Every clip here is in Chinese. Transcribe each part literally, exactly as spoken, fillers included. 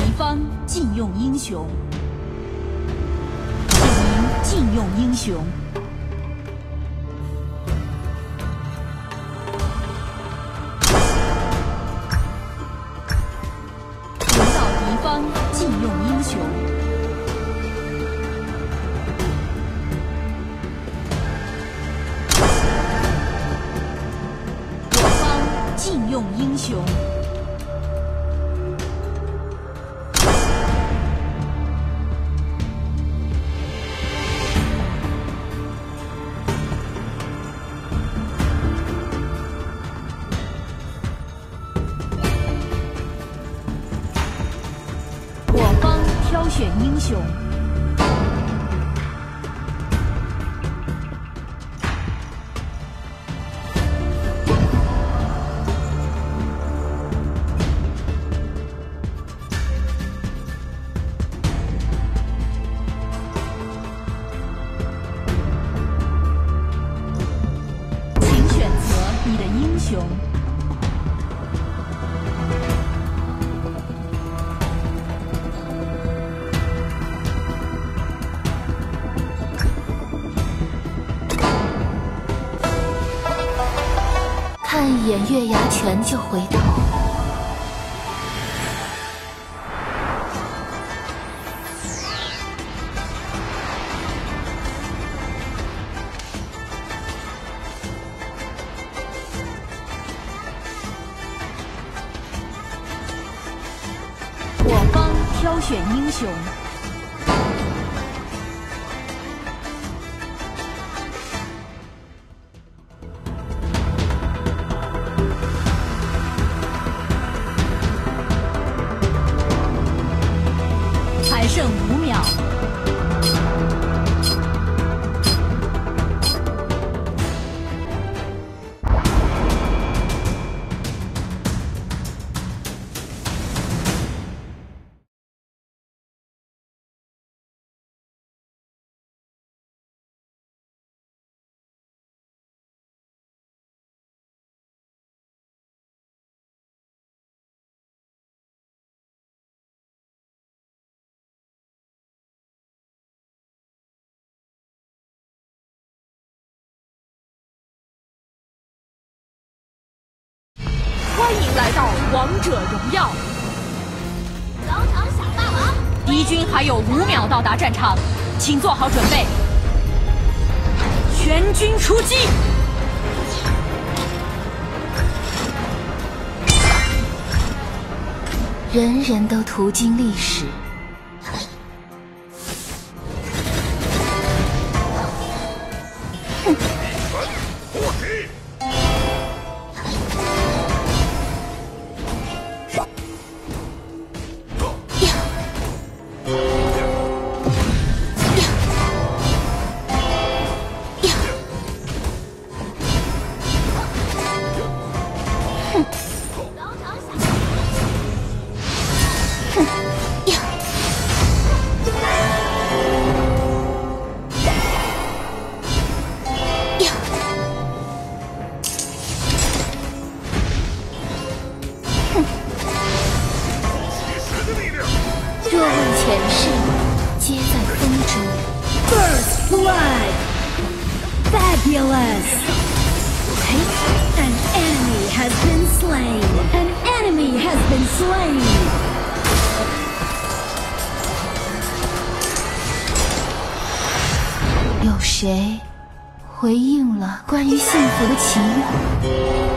敌方禁用英雄，请您禁用英雄。引导敌方禁用英雄。 禁用英雄，我方挑选英雄。 你的英雄， 看一眼月牙泉就回头。 我方挑选英雄，还剩五秒。欢迎来到王者荣耀！ 早场小霸王， 敌军还有五秒到达战场，请做好准备，全军出击！ 人人都途经历史。 若问前世，皆在风中。 First blood! Fabulous! An enemy has been slain! An enemy has been slain! 有谁回应了关于幸福的祈愿？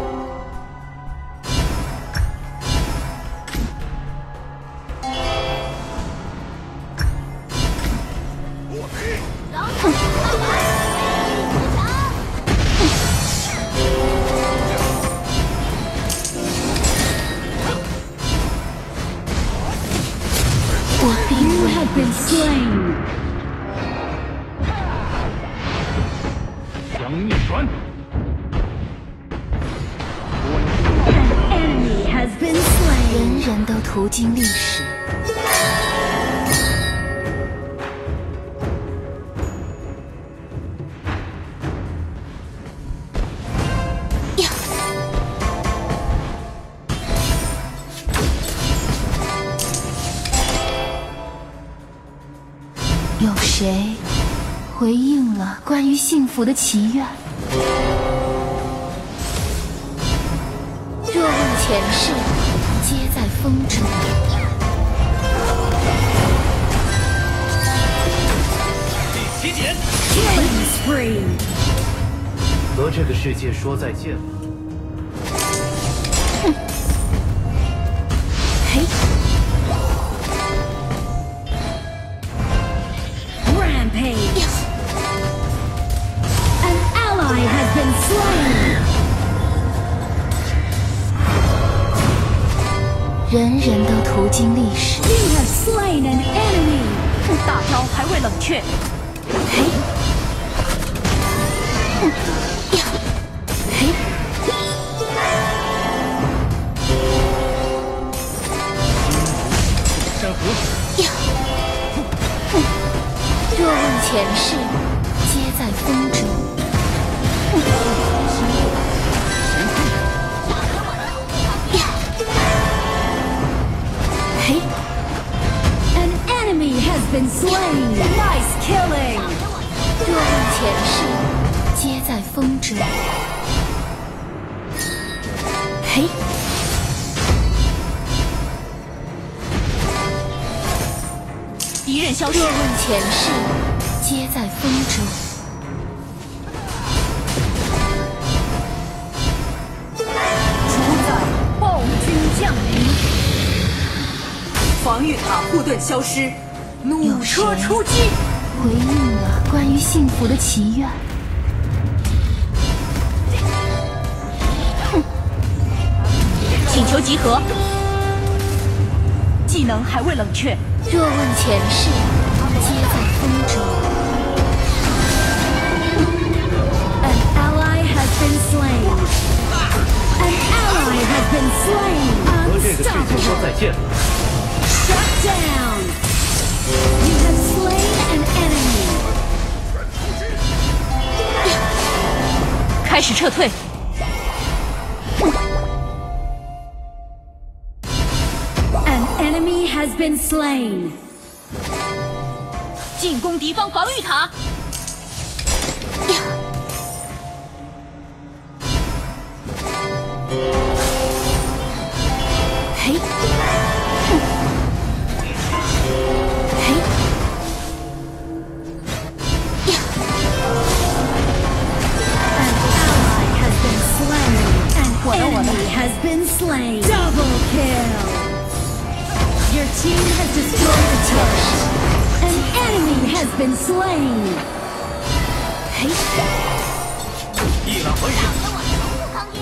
You have been slain. 将逆转。 An enemy has been slain. 人人都途经历史。 有谁回应了关于幸福的祈愿？若问前世，皆在风中。 第七点 Killing spree. 和这个世界说再见吧。 嘿。 Rampage! An ally has been slain! 人人都途经历史。 You have slain an enemy! 大招还未冷却。 嘿。呀。嘿。 山河。 呀。若问前世，皆在风中。呀。嘿。 An enemy has been slain! Nice killing! 若问前世，皆在风中。嘿。 敌人消失。 若问前世，皆在风中。 主宰暴君降临，防御塔护盾消失，弩车出击。 回应了关于幸福的祈愿。 请求集合。技能还未冷却。 若问前世，皆在风中。 An ally has been slain! An ally has been slain! 和这个世界说再见吧。 Shut down! You have slain an enemy! 开始撤退。 An enemy has been slain! 进攻敌方防御塔。 呀。嘿。嘿。呀。 An ally has been slain! An enemy has been slain! Double kill! Your team has destroyed a turret! An enemy has been slain! 嘿。 一览环视。 跟我同步坑爹！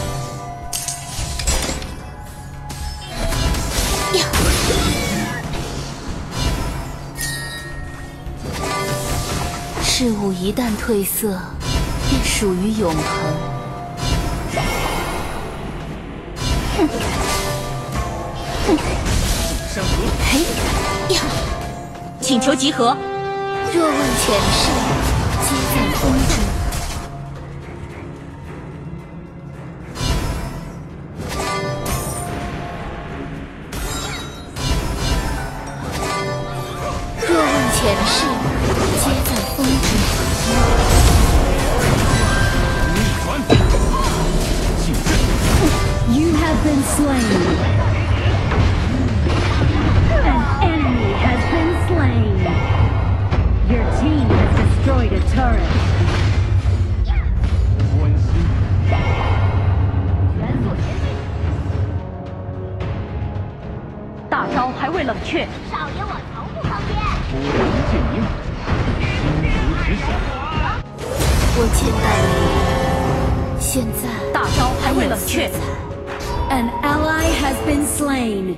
呀。事物一旦褪色，便属于永恒。哼。哼。 山河。 嘿。呀。 请求集合。 若问前世，皆在风中。若问前世，皆在风中。 逆传。谨慎。 You have been slain! An enemy has been slain! Your team has destroyed a turret! 关心。 元素前进！ 大招还未冷却。 少爷我从不坑爹！ 突然剑影，心如止响。 我见到了你，现在大招还未冷却。 An ally has been slain!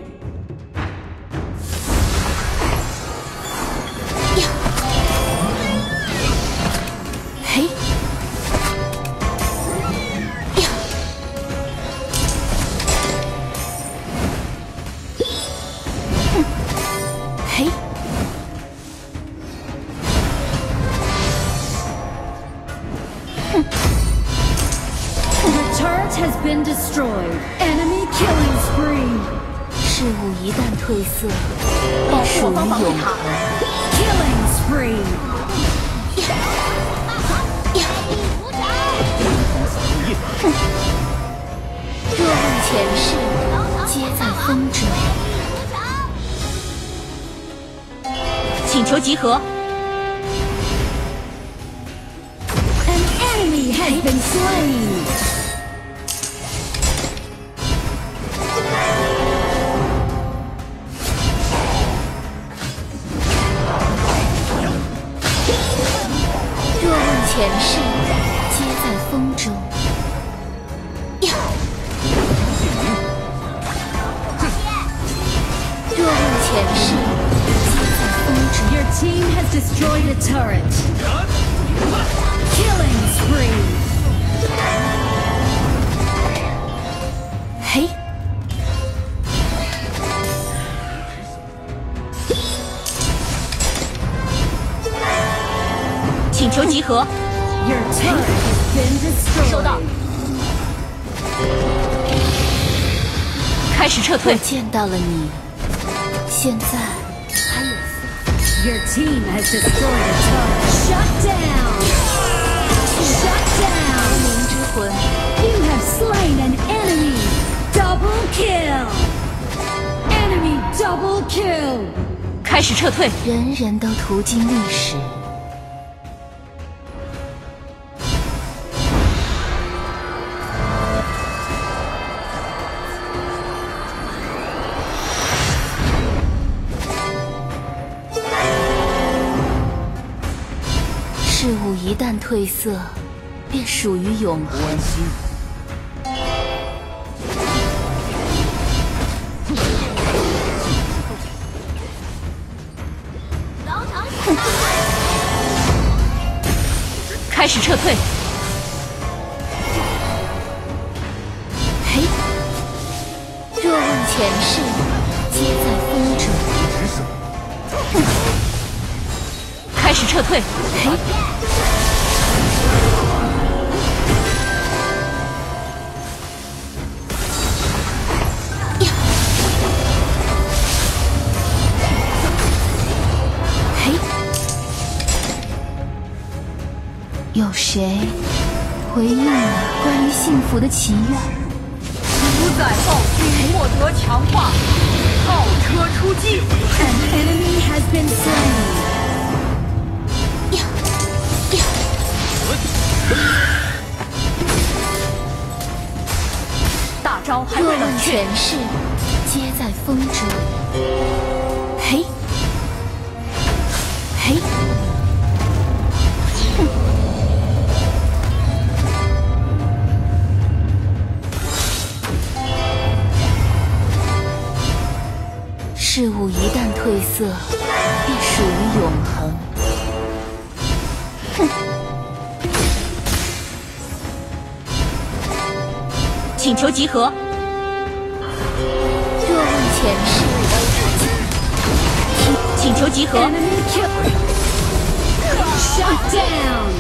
呀。嘿。呀。哼。嘿。哼。 The turret has been destroyed! Enemy killing spree! 事物一旦褪色，便属于永恒。 Killing spree! spree. 若问前世，皆在风中。 请求集合。 An enemy has been slain. 若问前世，皆在风中。若问前世，皆在风中。 Your team has destroyed a turret. Killing spree. 嘿， 请求集合。 Your turret has been 收到。 destroyed. 开始撤退我。见到了你，现在还有四。 Your team has destroyed a turret. Shut down. Shut down. 灵之魂， You have slain an enemy. Double kill. Enemy double kill. 开始撤退。 人人都途经历史。 事物一旦褪色，便属于永恒。 关心。 开始撤退。 嘿，若问前世，皆在风中。 止手。 开始撤退。 嘿，呀，嘿，有谁回应了关于幸福的祈愿？ 主宰暴君获得强化，炮车出击。 An enemy has been slain. 呀呀！ 大招还若问未冷却。 前世，皆在风中。嘿，嘿，哼事物一旦褪色，便属于永恒。哼， 请求集合。 若问前世， 请求集合。 Enemy kill. Shut down.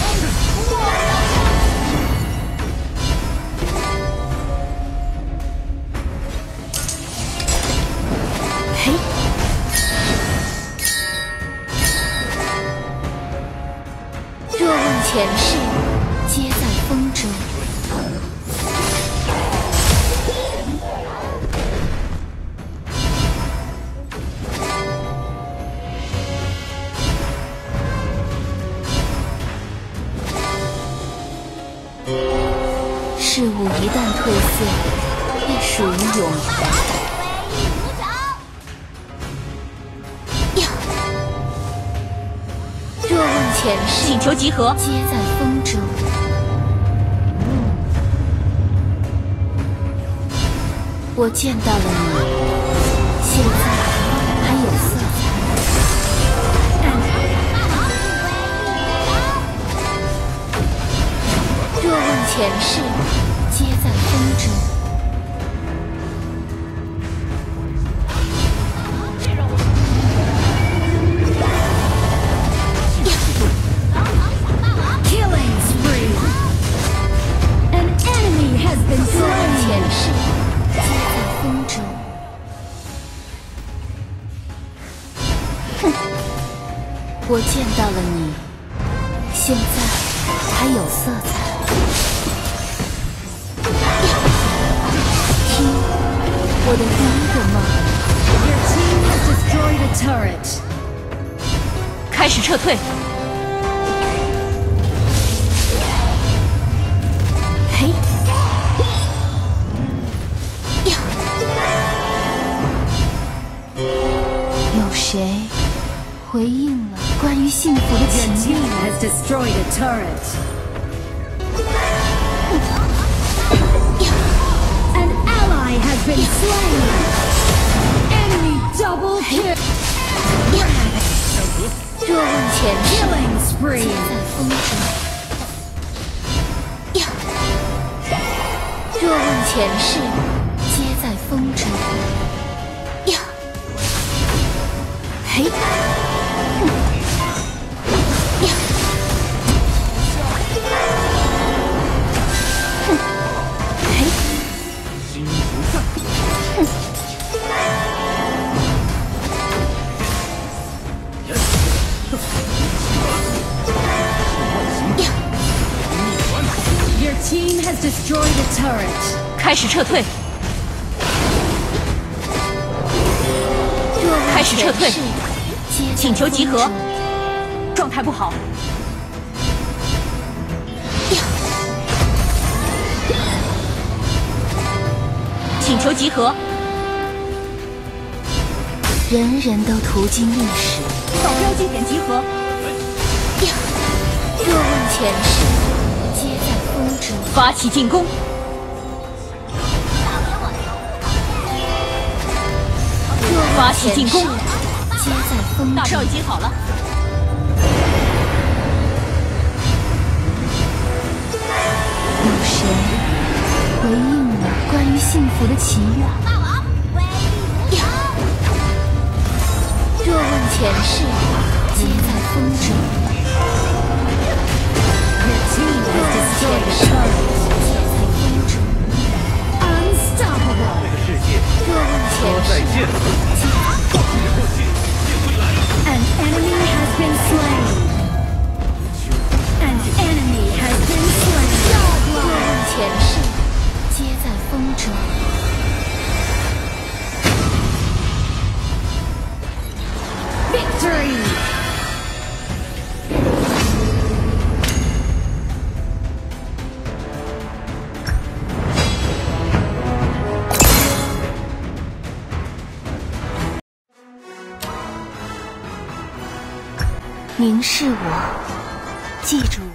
嘿，若问前世，皆在风中。事物一旦褪色，便属于永恒。呀，若问前世， 请求集合。 皆在风中。我见到了你，现在还有色彩。若问前世，皆在风中。 Killing spree. An enemy has been 若问 slain. 前世，皆在风中。哼， 我见到了你，现在还有色彩。听，我的第一个梦。 Your team has destroyed a turret. 开始撤退。 嘿，呀，有谁回应了关于幸福的 Your 祈 team 愿？ has destroyed a turret. An ally has been slain. Enemy double kill. 若问前世， Killing 皆 spree. 在风中。呀，若问前世，皆在风中。呀，嘿，呀，哼，嘿， 心不散。 Your team has destroyed a turret. 开始撤退。 若问开始撤退前世，皆在请求集合风中。 状态不好。请求集合。 人人都途经历史。 到标记点集合。 呀，若问前世，皆在风中。 发起进攻。 若问发起进攻前世，皆在风大招中。 已经好了。 有谁回应了关于幸福的祈愿？ 霸王威力无穷。 若问前世，皆在风中。 Your team 若 has 问 destroyed 前 a 世， turret. 皆在风中。 Unstoppable. 这个世界若问前世， 说再见。 An enemy has been slain. An enemy has been slain. 若问前世，皆在风中。 Victory. 凝视我，记住